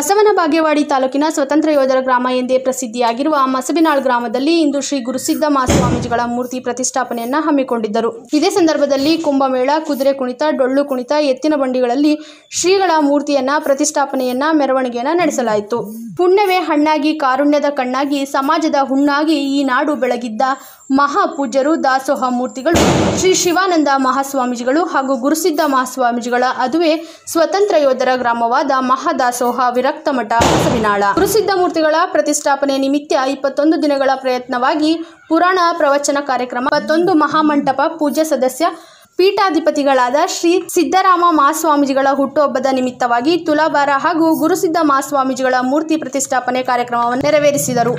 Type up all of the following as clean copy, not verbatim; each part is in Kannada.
ಬಸವನ ಬಾಗೇವಾಡಿ ತಾಲೂಕಿನ ಸ್ವತಂತ್ರ ಯೋಧರ ಗ್ರಾಮ ಎಂದೇ ಪ್ರಸಿದ್ಧಿಯಾಗಿರುವ ಮಸಬಿನಾಳ್ ಗ್ರಾಮದಲ್ಲಿ ಇಂದು ಶ್ರೀ ಗುರುಸಿದ್ಧ ಮಹಾಸ್ವಾಮೀಜಿಗಳ ಮೂರ್ತಿ ಪ್ರತಿಷ್ಠಾಪನೆಯನ್ನು ಹಮ್ಮಿಕೊಂಡಿದ್ದರು. ಇದೇ ಸಂದರ್ಭದಲ್ಲಿ ಕುಂಭಮೇಳ, ಕುದುರೆ ಕುಣಿತ, ಡೊಳ್ಳು ಕುಣಿತ, ಎತ್ತಿನ ಬಂಡಿಗಳಲ್ಲಿ ಶ್ರೀಗಳ ಮೂರ್ತಿಯನ್ನ ಪ್ರತಿಷ್ಠಾಪನೆಯನ್ನ ಮೆರವಣಿಗೆಯನ್ನ ನಡೆಸಲಾಯಿತು. ಪುಣ್ಯವೇ ಹಣ್ಣಾಗಿ ಕಾರುಣ್ಯದ ಕಣ್ಣಾಗಿ ಸಮಾಜದ ಹುಣ್ಣಾಗಿ ಈ ನಾಡು ಬೆಳಗಿದ್ದ ಮಹಾಪೂಜ್ಯರು ದಾಸೋಹ ಮೂರ್ತಿಗಳು ಶ್ರೀ ಶಿವಾನಂದ ಮಹಾಸ್ವಾಮೀಜಿಗಳು ಹಾಗೂ ಗುರುಸಿದ್ಧ ಮಹಾಸ್ವಾಮೀಜಿಗಳ ಅದುವೆ ಸ್ವತಂತ್ರ ಯೋಧರ ಗ್ರಾಮವಾದ ಮಹಾದಾಸೋಹ ವಿರಕ್ತ ಮಠ ಮಸಬಿನಾಳ. ಗುರುಸಿದ್ಧ ಮೂರ್ತಿಗಳ ಪ್ರತಿಷ್ಠಾಪನೆ ನಿಮಿತ್ತ 21 ದಿನಗಳ ಪ್ರಯತ್ನವಾಗಿ ಪುರಾಣ ಪ್ರವಚನ ಕಾರ್ಯಕ್ರಮ, 21 ಮಹಾಮಂಟಪ ಪೂಜ್ಯ ಸದಸ್ಯ ಪೀಠಾಧಿಪತಿಗಳಾದ ಶ್ರೀ ಸಿದ್ದರಾಮ ಮಹಾಸ್ವಾಮೀಜಿಗಳ ಹುಟ್ಟುಹಬ್ಬದ ನಿಮಿತ್ತವಾಗಿ ತುಲಾಭಾರ ಹಾಗೂ ಗುರುಸಿದ್ಧ ಮಹಾಸ್ವಾಮೀಜಿಗಳ ಮೂರ್ತಿ ಪ್ರತಿಷ್ಠಾಪನೆ ಕಾರ್ಯಕ್ರಮವನ್ನು ನೆರವೇರಿಸಿದರು.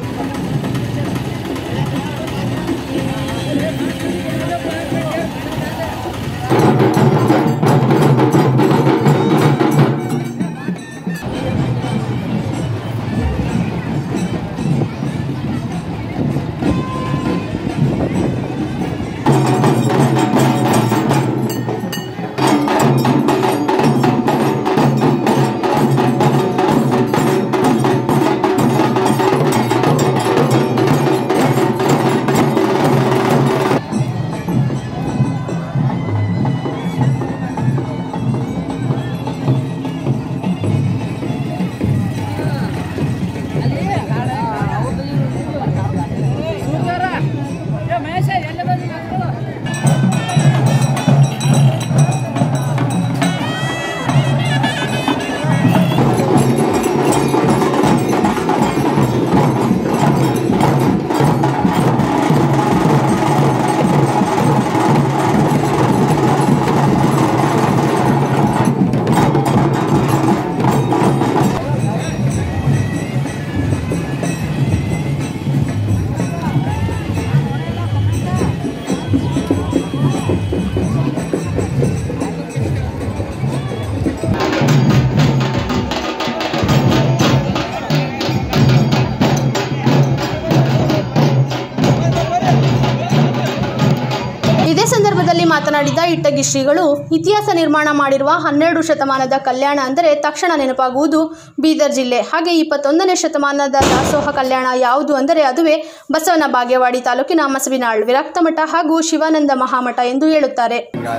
ಇದೇ ಸಂದರ್ಭದಲ್ಲಿ ಮಾತನಾಡಿದ ಇಟ್ಟಗಿ ಶ್ರೀಗಳು, ಇತಿಹಾಸ ನಿರ್ಮಾಣ ಮಾಡಿರುವ 12 ಶತಮಾನದ ಕಲ್ಯಾಣ ಅಂದರೆ ತಕ್ಷಣ ನೆನಪಾಗುವುದು ಬೀದರ್ ಜಿಲ್ಲೆ. ಹಾಗೆ 21ನೇ ಶತಮಾನದ ದಾಸೋಹ ಕಲ್ಯಾಣ ಯಾವುದು ಅಂದರೆ ಅದುವೇ ಬಸವನ ಬಾಗೇವಾಡಿ ತಾಲೂಕಿನ ಮಸಬಿನಾಳ್ ವಿರಕ್ತ ಮಠ ಹಾಗೂ ಶಿವಾನಂದ ಮಹಾಮಠ ಎಂದು ಹೇಳುತ್ತಾರೆ.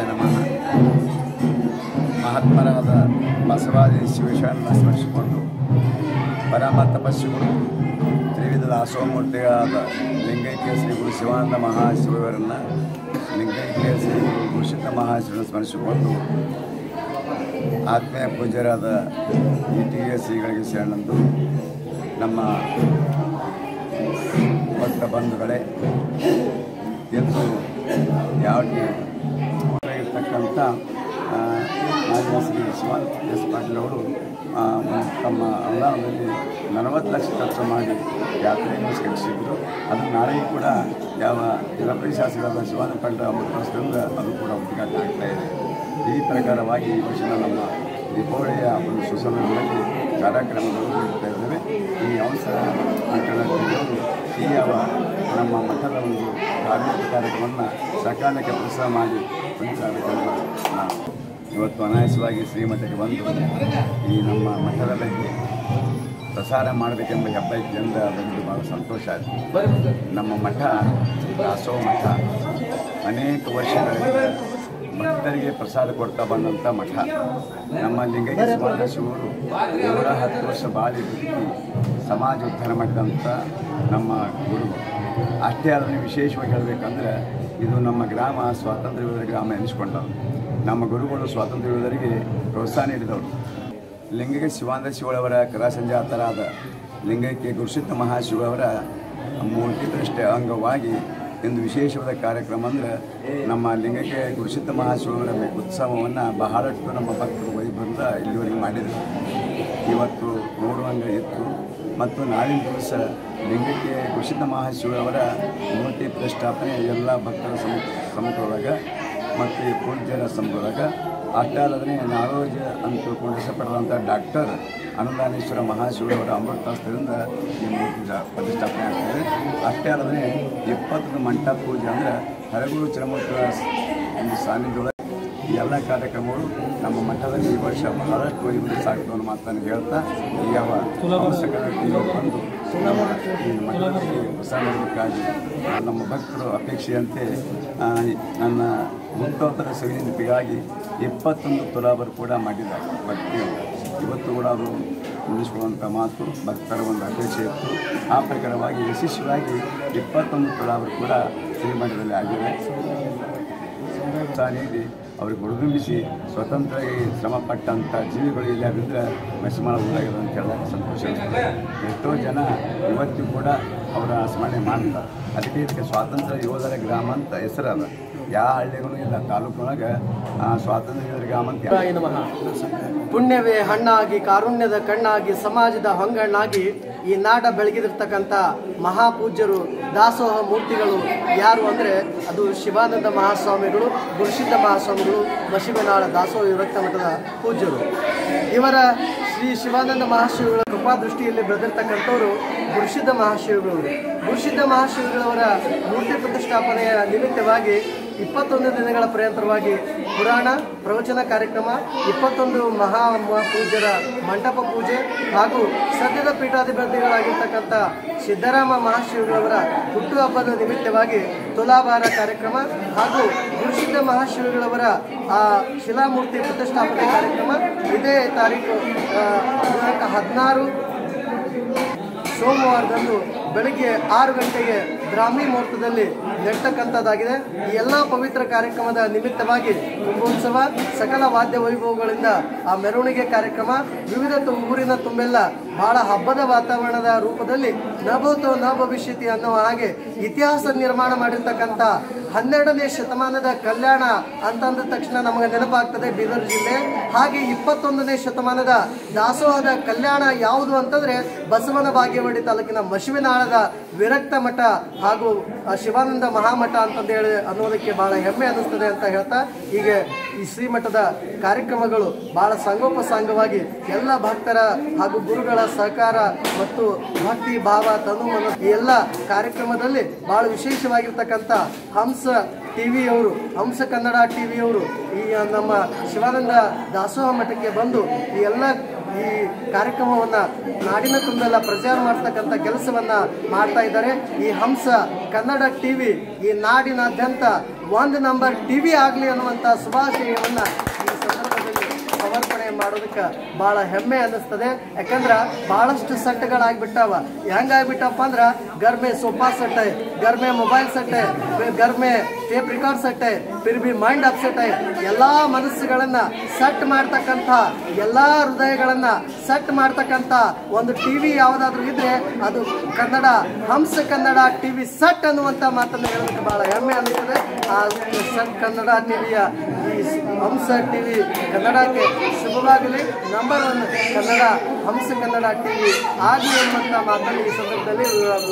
ಮಹಾತ್ಮರಾದ ಬಸವಾದಿ ಶಿವಶರಣ ಸ್ಮರಿಸಿಕೊಂಡು ಪರಮ ತಪಸ್ವಿಗಳು ತ್ರಿವಿಧ ದಾಸೋಹಮೂರ್ತಿಗಳಾದ ಲಿಂಗೈಕ್ಯ ಶ್ರೀ ಗುರು ಶಿವಾನಂದ ಮಹಾಶಿವರನ್ನು ಲಿಂಗೈಕ್ಯ ಶ್ರೀ ಗುರುಸಿದ್ಧ ಮಹಾಶಿವರನ್ನು ಸ್ಮರಿಸಿಕೊಂಡು ಆತ್ಮೀಯ ಪೂಜ್ಯರಾದ ಇಟಿಗೆ ಶ್ರೀಗಳಿಗೆ ಶರಣಂದು ನಮ್ಮ ಭಕ್ತ ಬಂಧುಗಳೇ, ಎಂದು ಯಾವಕ್ಕೆ ಇರ್ತಕ್ಕಂಥ ಮಾಜಿ ಶ್ರೀ ಶಿವಾನಂದ ಎಸ್ ಪಾಟೀಲ್ ಅವರು ತಮ್ಮ ಅನುದಾನದಲ್ಲಿ 40 ಲಕ್ಷ ಖರ್ಚು ಮಾಡಿ ಯಾತ್ರೆಯನ್ನು ಸ್ಕರಿಸಿದ್ರು. ಅದು ನಾಳೆಯೂ ಕೂಡ ಯಾವ ಜನಪ್ರಿಯ ಶಾಸಕರಾದ ಶಿವಾನಂದ ಪಾಟೀಲ್ ಅಮೃತದಿಂದ ಅದು ಕೂಡ ಉದ್ಘಾಟನೆ ಆಗ್ತಾ ಇದೆ. ಈ ಪ್ರಕಾರವಾಗಿ ಈ ವರ್ಷ ನಮ್ಮ ದೀಪಾವಳಿಯ ಒಂದು ಸುಸಂದರ್ಭದಲ್ಲಿ ಕಾರ್ಯಕ್ರಮಗಳು ನಡೀತಾ ಇದ್ದೇವೆ. ಈ ಅವಸರ ಮಕ್ಕಳವರು ಈ ಯಾವ ನಮ್ಮ ಮಠದ ಒಂದು ಧಾರ್ಮಿಕ ಕಾರ್ಯಕ್ರಮವನ್ನು ಸಕಾಲಕ್ಕೆ ಪ್ರಸಾರ ಮಾಡಿ ಒಂದು ಕಾರ್ಯಕ್ರಮ ಇವತ್ತು ಅನಾಯಾಸವಾಗಿ ಶ್ರೀಮಠಕ್ಕೆ ಬಂದು ಈ ನಮ್ಮ ಮಠದ ಬಗ್ಗೆ ಪ್ರಸಾರ ಮಾಡಬೇಕೆಂಬ ಹೆಬ್ಬಯಕೆಯಿಂದ ಬಂದು ಭಾಳ ಸಂತೋಷ ಆಯಿತು. ನಮ್ಮ ಮಠ ದಾಸೋಹ ಮಠ ಅನೇಕ ವರ್ಷಗಳಿಂದ ಭಕ್ತರಿಗೆ ಪ್ರಸಾದ ಕೊಡ್ತಾ ಬಂದಂಥ ಮಠ. ನಮ್ಮ ಲಿಂಗೈಕ್ಯ ಶಿವಾನಂದ ಶಿವರು 110 ವರ್ಷ ಬಾಳಿ ಬದುಕಿ ಸಮಾಜ ಉದ್ಧಾರ ಮಾಡಿದಂಥ ನಮ್ಮ ಗುರುಗಳು. ಅಷ್ಟೇ ಅದನ್ನು ವಿಶೇಷವಾಗಿ ಹೇಳಬೇಕಂದ್ರೆ ಇದು ನಮ್ಮ ಗ್ರಾಮ ಸ್ವಾತಂತ್ರ್ಯ ಯೋಧರ ಗ್ರಾಮ ಎನಿಸ್ಕೊಂಡವರು. ನಮ್ಮ ಗುರುಗಳು ಸ್ವಾತಂತ್ರ್ಯ ಯೋಧರಿಗೆ ಪ್ರೋತ್ಸಾಹ ನೀಡಿದವರು. ಲಿಂಗೈಕ್ಯ ಶಿವಾನಂದ ಶಿವರವರ ಕಲಾಸಂಜಾತರಾದ ಲಿಂಗೈಕ್ಯ ಗುರುಸಿದ್ಧ ಮಹಾಶಿವರವರ ಮೂರ್ತಿ ಪ್ರತಿಷ್ಠೆ ಅಂಗವಾಗಿ ಇಂದು ವಿಶೇಷವಾದ ಕಾರ್ಯಕ್ರಮ ಅಂದರೆ ನಮ್ಮ ಲಿಂಗೈಕ್ಯ ಗುರುಸಿದ್ಧ ಮಹಾಶಿವರ ಉತ್ಸವವನ್ನು ಬಹಳಷ್ಟು ನಮ್ಮ ಭಕ್ತರು ವೈಭವದಿಂದ ಇಲ್ಲಿವರೆಗೆ ಮಾಡಿದರು. ಇವತ್ತು ನೋಡುವಂಗೆ ಇತ್ತು. ಮತ್ತು ನಾಳಿನ ದಿವಸ ಲಿಂಗೈಕ್ಯ ಗುರುಸಿದ್ಧ ಮಹಾಶಿವರವರ ಮೂರ್ತಿ ಪ್ರತಿಷ್ಠಾಪನೆ ಎಲ್ಲ ಭಕ್ತರ ಸಮ್ಮುಖದೊಳಗೆ ಮತ್ತು ಪೂಜ್ಯರ ಸಮ್ಮುಖದೊಳಗೆ. ಅಷ್ಟೇ ಅಲ್ಲದೆ ನಾಡೋಜ ಅಂತ ಕೊಂಡಿಸಲ್ಪಟ್ಟಂಥ ಡಾಕ್ಟರ್ ಅನುದಾನೇಶ್ವರ ಮಹಾಶಿವರವರ ಅಮೃತಾಸ್ತ್ರದಿಂದ ಈ ಮೂರ್ತಿ ಪ್ರತಿಷ್ಠಾಪನೆ ಆಗ್ತದೆ. ಅಷ್ಟೇ ಅಲ್ಲದೆ 20 ಮಂಟಪ ಪೂಜೆ ಅಂದರೆ ಹರಗುರು ಚರಮೂರ್ತಿಗಳ ಒಂದು ಸಾನ್ನಿಧ್ಯ ಈ ಎಲ್ಲ ಕಾರ್ಯಕ್ರಮಗಳು ನಮ್ಮ ಮಠದಲ್ಲಿ ಈ ವರ್ಷ ಬಹಳಷ್ಟು ವೈಭವ ಸಾಗ್ತವೆ ಅನ್ನೋ ಮಾತನ್ನು ಹೇಳ್ತಾ ಯಾವ ಬಂದು ಈ ಮಠದಲ್ಲಿ ಹೊಸ ಮಾಡಬೇಕಾಗಿ ನಮ್ಮ ಭಕ್ತರು ಅಪೇಕ್ಷೆಯಂತೆ ನನ್ನ ಹುಟ್ಟುಹಬ್ಬದ ಸವಿನೆನಪಿಗಾಗಿ 21 ತುಲಾಭಾರ ಕೂಡ ಮಾಡಿದ್ದಾರೆ ಭಕ್ತಿಯಿಂದ. ಇವತ್ತು ಕೂಡ ಅದು ಉಳಿಸಿಕೊಳ್ಳುವಂಥ ಮಾತು ಭಕ್ತರ ಒಂದು ಅಪೇಕ್ಷೆ ಇತ್ತು. ಆ ಪ್ರಕಾರವಾಗಿ ವಿಶೇಷವಾಗಿ 21 ತುಲಾಭಾರ ಕೂಡ ಶ್ರೀಮಠದಲ್ಲಿ ಆಗಿದೆ. ನೀಡಿ ಅವ್ರಿಗೆ ಹುಡುಗುಂಬಿಸಿ ಸ್ವತಂತ್ರ ಶ್ರಮಪಟ್ಟಂಥ ಜೀವಿಗಳು ಇಲ್ಲದಿದ್ದರೆ ಮಸಿಮಾಳ ಊರಾಗಿದೆ ಅಂತ ಹೇಳೋಕ್ಕೆ ಸಂತೋಷ ಇರ್ತದೆ. ಎಷ್ಟೋ ಜನ ಇವತ್ತು ಕೂಡ ಅವರ ಸ್ಮರಣೆ ಮಾಡ್ತಾರೆ. ಅದಕ್ಕೆ ಇದಕ್ಕೆ ಸ್ವಾತಂತ್ರ್ಯ ಯೋಧರ ಗ್ರಾಮ ಅಂತ ಹೆಸರದ ಯಾವ ಹಳ್ಳಿಗೂ ಇಲ್ಲ. ತಾಲೂಕಿನೊಳಗೆ ಸ್ವಾತಂತ್ರ್ಯ ಯೋಧರ ಗ್ರಾಮ ಅಂತ ಪುಣ್ಯವೇ ಹಣ್ಣಾಗಿ ಕಾರುಣ್ಯದ ಕಣ್ಣಾಗಿ ಸಮಾಜದ ಹೊಂಗಣ್ಣಾಗಿ ಈ ನಾಡ ಬೆಳಗಿದಿರ್ತಕ್ಕಂಥ ಮಹಾಪೂಜ್ಯರು ದಾಸೋಹ ಮೂರ್ತಿಗಳು ಯಾರು ಅಂದರೆ ಅದು ಶಿವಾನಂದ ಮಹಾಸ್ವಾಮಿಗಳು, ಗುರುಸಿದ್ಧ ಮಹಾಸ್ವಾಮಿಗಳು, ಮಸಿಬೆನಾಳ ದಾಸೋಹ ವಿರಕ್ತ ಮಠದ ಪೂಜ್ಯರು. ಇವರ ಶ್ರೀ ಶಿವಾನಂದ ಮಹಾಶಿವಗಳ ಕೃಪಾದೃಷ್ಟಿಯಲ್ಲಿ ಬೆಳೆದಿರ್ತಕ್ಕಂಥವರು ಗುರುಸಿದ್ಧ ಮಹಾಶಿವಗಳು. ಗುರುಸಿದ್ಧ ಮಹಾಶಿವಗಳವರ ಮೂರ್ತಿ ಪ್ರತಿಷ್ಠಾಪನೆಯ ನಿಮಿತ್ತವಾಗಿ 21 ದಿನಗಳ ಪರ್ಯಂತರವಾಗಿ ಪುರಾಣ ಪ್ರವಚನ ಕಾರ್ಯಕ್ರಮ, 21 ಮಹಾಪೂಜ್ಯರ ಮಂಟಪ ಪೂಜೆ ಹಾಗೂ ಸದ್ಯದ ಪೀಠಾಧಿಪತಿಗಳಾಗಿರ್ತಕ್ಕಂಥ ಸಿದ್ದರಾಮ ಮಹಾಶಿವಗಳವರ ಹುಟ್ಟುಹಬ್ಬದ ನಿಮಿತ್ತವಾಗಿ ತುಲಾಭಾರ ಕಾರ್ಯಕ್ರಮ ಹಾಗೂ ಗುರುಸಿದ್ಧ ಮಹಾಶಿವಗಳವರ ಶಿಲಾಮೂರ್ತಿ ಪ್ರತಿಷ್ಠಾಪನೆ ಕಾರ್ಯಕ್ರಮ ಇದೇ ತಾರೀಕು ದಿನಾಂಕ 16 ಸೋಮವಾರದಂದು ಬೆಳಗ್ಗೆ 6 ಗಂಟೆಗೆ ಬ್ರಾಹ್ಮಿ ಮುಹೂರ್ತದಲ್ಲಿ ನೆಡ್ತಕ್ಕಂಥದ್ದಾಗಿದೆ. ಈ ಎಲ್ಲ ಪವಿತ್ರ ಕಾರ್ಯಕ್ರಮದ ನಿಮಿತ್ತವಾಗಿ ಕುಂಭೋತ್ಸವ, ಸಕಲ ವಾದ್ಯ ವೈಭವಗಳಿಂದ ಆ ಮೆರವಣಿಗೆ ಕಾರ್ಯಕ್ರಮ, ವಿವಿಧ ಊರಿನ ತುಂಬೆಲ್ಲ ಬಹಳ ಹಬ್ಬದ ವಾತಾವರಣದ ರೂಪದಲ್ಲಿ ನಭೂತೋ ನ ಭವಿಷ್ಯತಿ ಅನ್ನೋ ಹಾಗೆ ಇತಿಹಾಸ ನಿರ್ಮಾಣ ಮಾಡಿರ್ತಕ್ಕಂಥ 12ನೇ ಶತಮಾನದ ಕಲ್ಯಾಣ ಅಂತಂದ ತಕ್ಷಣ ನಮಗೆ ನೆನಪಾಗ್ತದೆ ಬೀದರ್ ಜಿಲ್ಲೆ. ಹಾಗೆ 21ನೇ ಶತಮಾನದ ದಾಸೋಹದ ಕಲ್ಯಾಣ ಯಾವುದು ಅಂತಂದ್ರೆ ಬಸವನ ಬಾಗೇವಾಡಿ ತಾಲೂಕಿನ ಮಸಿಬೆನಾಳದ ವಿರಕ್ತ ಮಠ ಹಾಗೂ ಶಿವಾನಂದ ಮಹಾಮಠ ಅಂತಂದೇಳಿ ಅನ್ನೋದಕ್ಕೆ ಬಹಳ ಹೆಮ್ಮೆ ಅನ್ನಿಸ್ತದೆ ಅಂತ ಹೇಳ್ತಾ, ಹೀಗೆ ಈ ಶ್ರೀಮಠದ ಕಾರ್ಯಕ್ರಮಗಳು ಬಹಳ ಸಂಗೋಪಸಾಂಗವಾಗಿ ಎಲ್ಲ ಭಕ್ತರ ಹಾಗೂ ಗುರುಗಳ ಸಹಕಾರ ಮತ್ತು ಭಕ್ತಿ ಭಾವ ತನುಮನ ಈ ಎಲ್ಲ ಕಾರ್ಯಕ್ರಮದಲ್ಲಿ ಬಹಳ ವಿಶೇಷವಾಗಿರ್ತಕ್ಕಂಥ ಹಂಸ ಟಿವಿಯವರು, ಹಂಸ ಕನ್ನಡ ಟಿವಿಯವರು ಈ ನಮ್ಮ ಶಿವಾನಂದ ದಾಸೋಹ ಮಠಕ್ಕೆ ಬಂದು ಈ ಎಲ್ಲ ಈ ಕಾರ್ಯಕ್ರಮವನ್ನು ನಾಡಿನ ತುಂಬೆಲ್ಲ ಪ್ರಚಾರ ಮಾಡ್ತಕ್ಕಂಥ ಕೆಲಸವನ್ನ ಮಾಡ್ತಾ ಇದ್ದಾರೆ. ಈ ಹಂಸ ಕನ್ನಡ ಟಿವಿ ಈ ನಾಡಿನಾದ್ಯಂತ 1 ನಂಬರ್ ಟಿವಿ ಆಗಲಿ ಅನ್ನುವಂಥ ಶುಭಾಶಯವನ್ನ ಈ ಸಂದರ್ಭದಲ್ಲಿ ಸಮರ್ಪಣೆ ಮಾಡೋದಕ್ಕೆ ಬಹಳ ಹೆಮ್ಮೆ ಅನ್ನಿಸ್ತದೆ. ಯಾಕಂದ್ರೆ ಬಹಳಷ್ಟು ಸೆಟ್ಗಳಾಗ್ಬಿಟ್ಟಾವ. ಹೆಂಗಾಗ್ಬಿಟ್ಟಪ್ಪ ಅಂದ್ರೆ घर में सोफा सेट है, घर में मोबाइल सेट है, घर में ಟೇಪ್ ರೆಕಾರ್ಡ್ ಸೆಟ್ है, फिर भी ಮೈಂಡ್ ಅಪ್ಸೆಟ್ है. ಎಲ್ಲಾ ಮನಸ್ಸುಗಳನ್ನ ಸೆಟ್ ಮಾಡ್ತಕ್ಕಂಥ, ಎಲ್ಲಾ ಹೃದಯಗಳನ್ನ ಸೆಟ್ ಮಾಡ್ತಕ್ಕಂಥ ಒಂದು ಟಿವಿ ಯಾವುದಾದ್ರೂ ಇದ್ರೆ ಅದು ಕನ್ನಡ ಹಂಸ ಕನ್ನಡ ಟಿವಿ ಸೆಟ್ ಅನ್ನುವಂಥ ಮಾತನ್ನು ಹೇಳೋದಕ್ಕೆ ಬಹಳ ಹೆಮ್ಮೆ ಅನ್ನಿಸ್ತದೆ. ಆ ಸೆಟ್ ಕನ್ನಡ ಟಿವಿಯ ಈ ಹಂಸ ಟಿವಿ ಕನ್ನಡಕ್ಕೆ ಶುಭವಾಗಲಿ. ನಂಬರ್ 1 ಕನ್ನಡ ಹಂಸ ಕನ್ನಡ ಟಿವಿ ಆಗಲಿ ಅನ್ನುವಂಥ ಮಾತನ್ನು ಈ ಸಂದರ್ಭದಲ್ಲಿ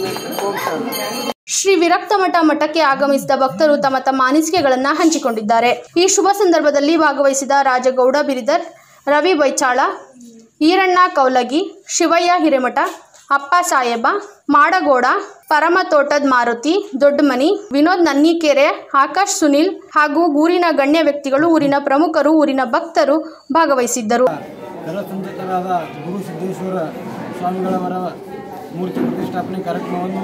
ಶ್ರೀ ವಿರಕ್ತ ಮಠ ಮಠಕ್ಕೆ ಆಗಮಿಸಿದ ಭಕ್ತರು ತಮ್ಮ ತಮ್ಮ ಅನಿಸಿಕೆಗಳನ್ನು ಹಂಚಿಕೊಂಡಿದ್ದಾರೆ. ಈ ಶುಭ ಸಂದರ್ಭದಲ್ಲಿ ಭಾಗವಹಿಸಿದ ರಾಜಗೌಡ ಬಿರಿದರ್, ರವಿ ಬೈಚಾಳ, ಈರಣ್ಣ ಕೌಲಗಿ, ಶಿವಯ್ಯ ಹಿರೇಮಠ, ಅಪ್ಪ ಸಾಹೇಬ, ಮಾಡಗೋಡ, ಪರಮತೋಟದ ಮಾರುತಿ, ದೊಡ್ಡಮನಿ, ವಿನೋದ್ ನನ್ನಿಕೆರೆ, ಆಕಾಶ್ ಸುನಿಲ್ ಹಾಗೂ ಊರಿನ ಗಣ್ಯ ವ್ಯಕ್ತಿಗಳು, ಊರಿನ ಪ್ರಮುಖರು, ಊರಿನ ಭಕ್ತರು ಭಾಗವಹಿಸಿದ್ದರು. ಕಲಸಂಚತರಾದ ಗುರು ಸಿದ್ದೇಶ್ವರ ಸ್ವಾಮಿಗಳವರ ಮೂರ್ತಿ ಪ್ರತಿಷ್ಠಾಪನೆ ಕಾರ್ಯಕ್ರಮವನ್ನು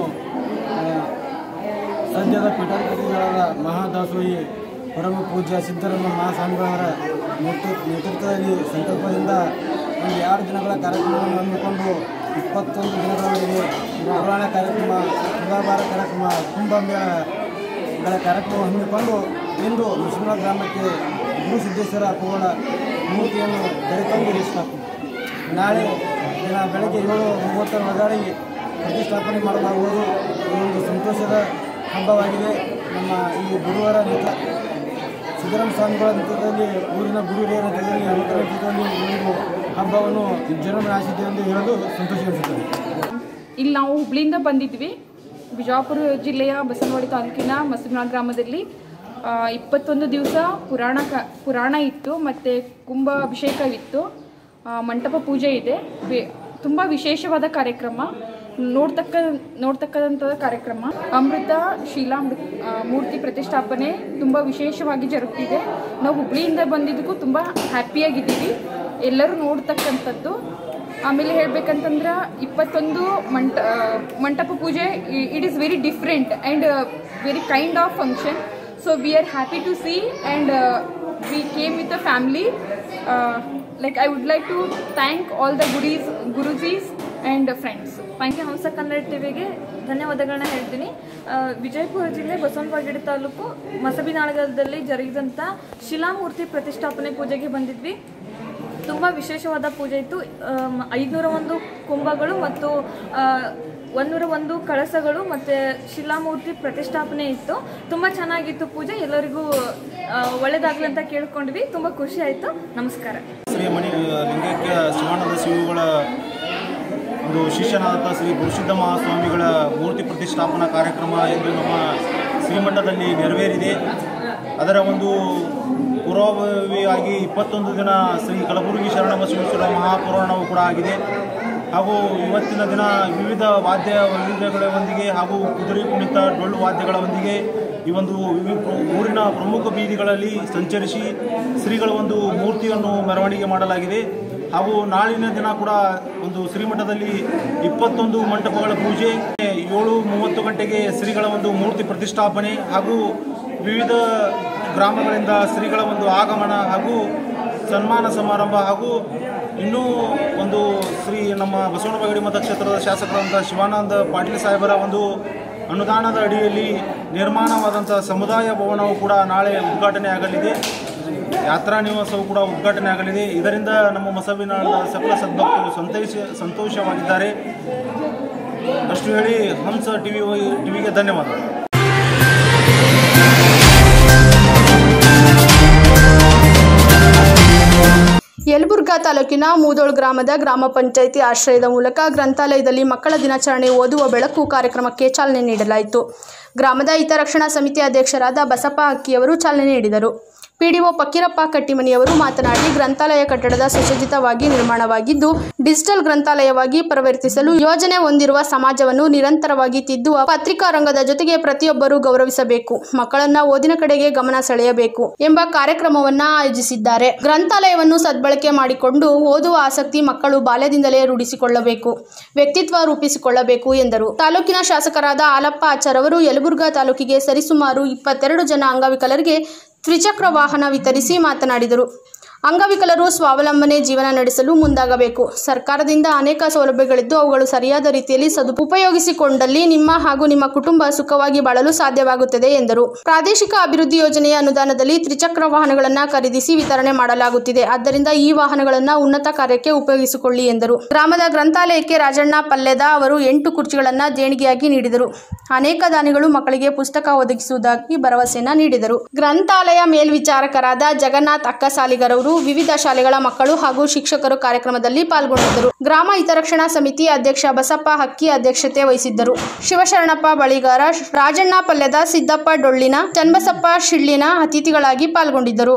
ಸದ್ಯದ ಪೀಠಾಧಿಪತಿಗಳಾದ ಮಹಾದಾಸೋಹಿ ಪರಮ ಪೂಜ್ಯ ಸಿದ್ದರಾಮ ಮಹಾಸ್ವಾಮಿಗಳವರ ನೇತೃತ್ವದಲ್ಲಿ ಸಂಕಲ್ಪದಿಂದ ಒಂದು 2 ದಿನಗಳ ಕಾರ್ಯಕ್ರಮವನ್ನು ಹಮ್ಮಿಕೊಂಡು 21 ದಿನಗಳವರೆಗೆ ಪುರಾಣ ಕಾರ್ಯಕ್ರಮ, ತುಲಾಭಾರ ಕಾರ್ಯಕ್ರಮ, ಕುಂಭಮೇಳಗಳ ಕಾರ್ಯಕ್ರಮ ಹಮ್ಮಿಕೊಂಡು ಇಂದು ಮುಸ್ಲಿಮ ಗ್ರಾಮಕ್ಕೆ ಗುರು ಸಿದ್ದೇಶ್ವರ ಅಪ್ಪುಗಳ ಮೂರ್ತಿಯನ್ನು ಕರೆತಂದು ಇರಿಸಲಾಗುತ್ತದೆ. ನಾಳೆ ದಿನ ಬೆಳಗ್ಗೆ 7:30 ಒಳಗಾಗಿ ಪ್ರತಿಷ್ಠಾಪನೆ ಮಾಡಲಾಗುವುದು. ಒಂದು ಸಂತೋಷದ ಹಬ್ಬವಾಗಿದೆ. ನಮ್ಮ ಈ ಗುರುವರ ಸಿದ್ದರಾಮ ಸ್ವಾಮಿಗಳ ನೇತೃತ್ವದಲ್ಲಿ, ಊರಿನ ಗುರುಹಿರಿಯರ ನೇತೃತ್ವದಲ್ಲಿ, ಯುವಕರ ನೇತೃತ್ವದಲ್ಲಿ ಈ ಹಬ್ಬವನ್ನು ವಿಜೃಂಭಣೆ ಆಶಿದ್ದೇವೆ ಎಂದು ಹೇಳಲು ಸಂತೋಷ ಅನಿಸುತ್ತದೆ. ಇಲ್ಲಿ ನಾವು ಹುಬ್ಳಿಯಿಂದ ಬಂದಿದ್ವಿ. ಬಿಜಾಪುರ ಜಿಲ್ಲೆಯ ಬಸವನವಾಡಿ ತಾಲೂಕಿನ ಮಸಿಬೆನಾಳ ಗ್ರಾಮದಲ್ಲಿ 21 ದಿವಸ ಪುರಾಣ ಇತ್ತು ಮತ್ತು ಕುಂಭ ಅಭಿಷೇಕವಿತ್ತು, ಮಂಟಪ ಪೂಜೆ ಇದೆ. ತುಂಬ ವಿಶೇಷವಾದ ಕಾರ್ಯಕ್ರಮ. ನೋಡ್ತಕ್ಕಂಥ ಕಾರ್ಯಕ್ರಮ. ಅಮೃತ ಶೀಲಾ ಮೂರ್ತಿ ಪ್ರತಿಷ್ಠಾಪನೆ ತುಂಬ ವಿಶೇಷವಾಗಿ ಜರುಗ್ತಿದೆ. ನಾವು ಹುಬ್ಳಿಯಿಂದ ಬಂದಿದ್ದಕ್ಕೂ ತುಂಬ ಹ್ಯಾಪಿಯಾಗಿದ್ದೀವಿ. ಎಲ್ಲರೂ ನೋಡ್ತಕ್ಕಂಥದ್ದು. ಆಮೇಲೆ ಹೇಳಬೇಕಂತಂದ್ರೆ 21 ಮಂಟಪ ಪೂಜೆ it is very different and very kind of function. So we are happy to see and we came with the family. Like I would like to thank all the gurujis and friends. Thank you. Hamsa Kannada ಟಿವಿಗೆ ಧನ್ಯವಾದಗಳನ್ನ ಹೇಳ್ತೀನಿ. ವಿಜಯಪುರ ಜಿಲ್ಲೆ ಬಸವನಬಾಗೇಡಿ ತಾಲೂಕು ಮಸಬಿನಾಳದಲ್ಲಿ ಜರುಗಿದಂಥ ಶಿಲಾಮೂರ್ತಿ ಪ್ರತಿಷ್ಠಾಪನೆ ಪೂಜೆಗೆ ಬಂದಿದ್ವಿ. ತುಂಬ ವಿಶೇಷವಾದ ಪೂಜೆ ಇತ್ತು. 501 ಕುಂಭಗಳು ಮತ್ತು 101 ಕಳಸಗಳು ಮತ್ತು ಶಿಲಾಮೂರ್ತಿ ಪ್ರತಿಷ್ಠಾಪನೆ ಇತ್ತು. ತುಂಬ ಚೆನ್ನಾಗಿತ್ತು ಪೂಜೆ. ಎಲ್ಲರಿಗೂ ಒಳ್ಳೆಯದಾಗಲಿ ಅಂತ ಕೇಳ್ಕೊಂಡ್ವಿ. ತುಂಬ ಖುಷಿ ಆಯಿತು. ನಮಸ್ಕಾರ. ಶ್ರೀ ಮಣಿ ಲಿಂಗೈಕ್ಯ ಶಿವಾನಂದ ಶಿವಗಳ ಒಂದು ಶಿಷ್ಯನಾದ ಶ್ರೀ ಗುರುಸಿದ್ಧ ಮಹಾಸ್ವಾಮಿಗಳ ಮೂರ್ತಿ ಪ್ರತಿಷ್ಠಾಪನಾ ಕಾರ್ಯಕ್ರಮ ಎಂದು ನಮ್ಮ ಶ್ರೀಮಠದಲ್ಲಿ ನೆರವೇರಿದೆ. ಅದರ ಒಂದು ಪೂರ್ವಭಾವಿಯಾಗಿ 21 ದಿನ ಶ್ರೀ ಕಲಬುರಗಿ ಶರಣಬಸವೇಶ್ವರ ಮಹಾಪುರಾಣವು ಕೂಡ ಆಗಿದೆ. ಹಾಗೂ ಇವತ್ತಿನ ದಿನ ವಿವಿಧ ವಾದ್ಯಗಳೊಂದಿಗೆ ಹಾಗೂ ಕುದುರೆ ಕುಣಿತ ಡೊಳ್ಳು ವಾದ್ಯಗಳೊಂದಿಗೆ ಈ ಒಂದು ಊರಿನ ಪ್ರಮುಖ ಬೀದಿಗಳಲ್ಲಿ ಸಂಚರಿಸಿ ಶ್ರೀಗಳ ಒಂದು ಮೂರ್ತಿಯನ್ನು ಮೆರವಣಿಗೆ ಮಾಡಲಾಗಿದೆ. ಹಾಗೂ ನಾಳಿನ ದಿನ ಕೂಡ ಒಂದು ಶ್ರೀಮಠದಲ್ಲಿ 21 ಮಂಟಪಗಳ ಪೂಜೆ, 7:30 ಗಂಟೆಗೆ ಶ್ರೀಗಳ ಒಂದು ಮೂರ್ತಿ ಪ್ರತಿಷ್ಠಾಪನೆ ಹಾಗೂ ವಿವಿಧ ಗ್ರಾಮಗಳಿಂದ ಶ್ರೀಗಳ ಒಂದು ಆಗಮನ ಹಾಗೂ ಸನ್ಮಾನ ಸಮಾರಂಭ ಹಾಗೂ ಇನ್ನೂ ಒಂದು ಶ್ರೀ ನಮ್ಮ ಬಸವನಬಾಗೇಡಿ ಮತಕ್ಷೇತ್ರದ ಶಾಸಕರಾದಂಥ ಶಿವಾನಂದ ಪಾಟೀಲ್ ಸಾಹೇಬರ ಒಂದು ಅನುದಾನದ ಅಡಿಯಲ್ಲಿ ನಿರ್ಮಾಣವಾದಂಥ ಸಮುದಾಯ ಭವನವು ಕೂಡ ನಾಳೆ ಉದ್ಘಾಟನೆ ಆಗಲಿದೆ. ಯಾತ್ರಾ ನಿವಾಸವು ಕೂಡ ಉದ್ಘಾಟನೆ ಆಗಲಿದೆ. ಇದರಿಂದ ನಮ್ಮ ಮಸಬಿನಾಳದ ಸಕಲ ಸದ್ಭಕ್ತರು ಸಂತೋಷವಾಗಿದ್ದಾರೆ. ಅಷ್ಟು ಹೇಳಿ ಹಂಸ ಟಿವಿಗೆ ಧನ್ಯವಾದ. ಯಲಬುರ್ಗಾ ತಾಲೂಕಿನ ಮೂದೋಳ್ ಗ್ರಾಮದ ಗ್ರಾಮ ಪಂಚಾಯಿತಿ ಆಶ್ರಯದ ಮೂಲಕ ಗ್ರಂಥಾಲಯದಲ್ಲಿ ಮಕ್ಕಳ ದಿನಾಚರಣೆ ಓದುವ ಬೆಳಕು ಕಾರ್ಯಕ್ರಮಕ್ಕೆ ಚಾಲನೆ ನೀಡಲಾಯಿತು. ಗ್ರಾಮದ ಹಿತರಕ್ಷಣಾ ಸಮಿತಿ ಅಧ್ಯಕ್ಷರಾದ ಬಸಪ್ಪ ಅಕ್ಕಿಯವರು ಚಾಲನೆ ನೀಡಿದರು. ಪಿಡಿಒ ಫಕೀರಪ್ಪ ಕಟ್ಟಿಮನಿಯವರು ಮಾತನಾಡಿ, ಗ್ರಂಥಾಲಯ ಕಟ್ಟಡದ ಸುಸಜ್ಜಿತವಾಗಿ ನಿರ್ಮಾಣವಾಗಿದ್ದು ಡಿಜಿಟಲ್ ಗ್ರಂಥಾಲಯವಾಗಿ ಪರಿವರ್ತಿಸಲು ಯೋಜನೆ ಹೊಂದಿರುವ ಸಮಾಜವನ್ನು ನಿರಂತರವಾಗಿ ತಿದ್ದುವ ಪತ್ರಿಕಾ ರಂಗದ ಜೊತೆಗೆ ಪ್ರತಿಯೊಬ್ಬರೂ ಗೌರವಿಸಬೇಕು, ಮಕ್ಕಳನ್ನ ಓದಿನ ಕಡೆಗೆ ಗಮನ ಸೆಳೆಯಬೇಕು ಎಂಬ ಕಾರ್ಯಕ್ರಮವನ್ನ ಆಯೋಜಿಸಿದ್ದಾರೆ. ಗ್ರಂಥಾಲಯವನ್ನು ಸದ್ಬಳಕೆ ಮಾಡಿಕೊಂಡು ಓದುವ ಆಸಕ್ತಿ ಮಕ್ಕಳು ಬಾಲ್ಯದಿಂದಲೇ ರೂಢಿಸಿಕೊಳ್ಳಬೇಕು, ವ್ಯಕ್ತಿತ್ವ ರೂಪಿಸಿಕೊಳ್ಳಬೇಕು ಎಂದರು. ತಾಲೂಕಿನ ಶಾಸಕರಾದ ಹಾಲಪ್ಪ ಆಚಾರ್ ಅವರು ಯಲಬುರ್ಗಾ ತಾಲೂಕಿಗೆ ಸರಿಸುಮಾರು 22 ಜನ ಅಂಗವಿಕಲರಿಗೆ ತ್ರಿಚಕ್ರ ವಾಹನ ವಿತರಿಸಿ ಮಾತನಾಡಿದರು. ಅಂಗವಿಕಲರು ಸ್ವಾವಲಂಬನೆ ಜೀವನ ನಡೆಸಲು ಮುಂದಾಗಬೇಕು. ಸರ್ಕಾರದಿಂದ ಅನೇಕ ಸೌಲಭ್ಯಗಳಿದ್ದು ಅವುಗಳು ಸರಿಯಾದ ರೀತಿಯಲ್ಲಿ ಉಪಯೋಗಿಸಿಕೊಂಡಲ್ಲಿ ನಿಮ್ಮ ಹಾಗೂ ನಿಮ್ಮ ಕುಟುಂಬ ಸುಖವಾಗಿ ಬಾಳಲು ಸಾಧ್ಯವಾಗುತ್ತದೆ ಎಂದರು. ಪ್ರಾದೇಶಿಕ ಅಭಿವೃದ್ಧಿ ಯೋಜನೆಯ ಅನುದಾನದಲ್ಲಿ ತ್ರಿಚಕ್ರ ವಾಹನಗಳನ್ನು ಖರೀದಿಸಿ ವಿತರಣೆ ಮಾಡಲಾಗುತ್ತಿದೆ. ಆದ್ದರಿಂದ ಈ ವಾಹನಗಳನ್ನು ಉನ್ನತ ಕಾರ್ಯಕ್ಕೆ ಉಪಯೋಗಿಸಿಕೊಳ್ಳಿ ಎಂದರು. ಗ್ರಾಮದ ಗ್ರಂಥಾಲಯಕ್ಕೆ ರಾಜಣ್ಣ ಪಲ್ಲೆದ ಅವರು 8 ಕುರ್ಚಿಗಳನ್ನು ದೇಣಿಗೆಯಾಗಿ ನೀಡಿದರು. ಅನೇಕ ದಾನಿಗಳು ಮಕ್ಕಳಿಗೆ ಪುಸ್ತಕ ಒದಗಿಸುವುದಾಗಿ ಭರವಸೆಯನ್ನು ನೀಡಿದರು. ಗ್ರಂಥಾಲಯ ಮೇಲ್ವಿಚಾರಕರಾದ ಜಗನ್ನಾಥ್ ಅಕ್ಕಸಾಲಿಗರವರು ವಿವಿಧ ಶಾಲೆಗಳ ಮಕ್ಕಳು ಹಾಗೂ ಶಿಕ್ಷಕರು ಕಾರ್ಯಕ್ರಮದಲ್ಲಿ ಪಾಲ್ಗೊಂಡಿದ್ದರು. ಗ್ರಾಮ ಹಿತರಕ್ಷಣಾ ಸಮಿತಿ ಅಧ್ಯಕ್ಷ ಬಸಪ್ಪ ಹಕ್ಕಿ ಅಧ್ಯಕ್ಷತೆ ವಹಿಸಿದ್ದರು. ಶಿವಶರಣಪ್ಪ ಬಳಿಗಾರ, ರಾಜಣ್ಣ ಪಲ್ಲೆದ, ಸಿದ್ದಪ್ಪ ಡೊಳ್ಳಿನ, ಚನ್ನಬಸಪ್ಪ ಶಿಳ್ಳಿನ ಅತಿಥಿಗಳಾಗಿ ಪಾಲ್ಗೊಂಡಿದ್ದರು.